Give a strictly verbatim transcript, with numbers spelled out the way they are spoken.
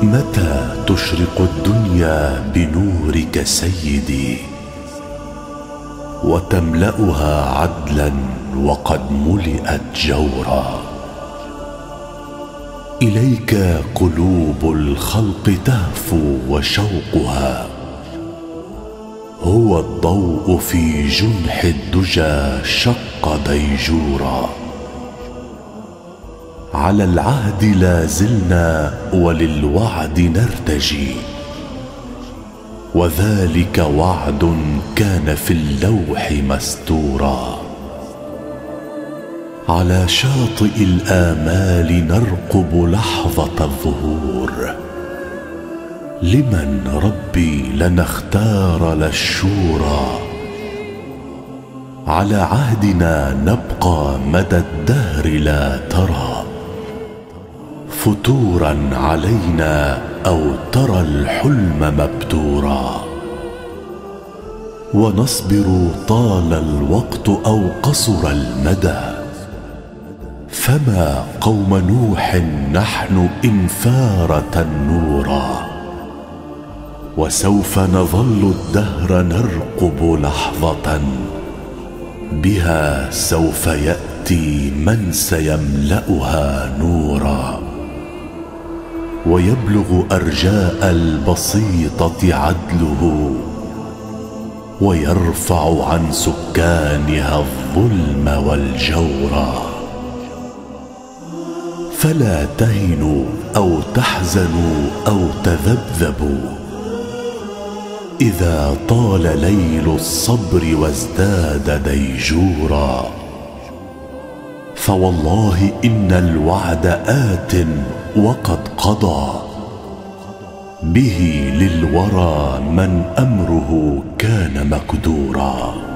متى تشرق الدنيا بنورك سيدي وتملأها عدلا وقد ملئت جورا؟ إليك قلوب الخلق تهفو وشوقها هو الضوء في جنح الدجى شق ديجورا. على العهد لا زلنا وللوعد نرتجي، وذلك وعد كان في اللوح مستورا. على شاطئ الآمال نرقب لحظة الظهور، لمن ربي لنختار للشورى. على عهدنا نبقى مدى الدهر لا ترى فتورا علينا أو ترى الحلم مبتورا. ونصبر طال الوقت أو قصر المدى، فما قوم نوح نحن إن فار تنورا. وسوف نظل الدهر نرقب لحظة بها سوف يأتي من سيملأها نورا. ويبلغ أرجاء البسيطة عدله ويرفع عن سكانها الظلم والجورا. فلا تهنوا أو تحزنوا أو تذبذبوا إذا طال ليل الصبر وازداد ديجورا. فوالله إن الوعد آت وقد قضى به للورى من أمره كان مقدورا.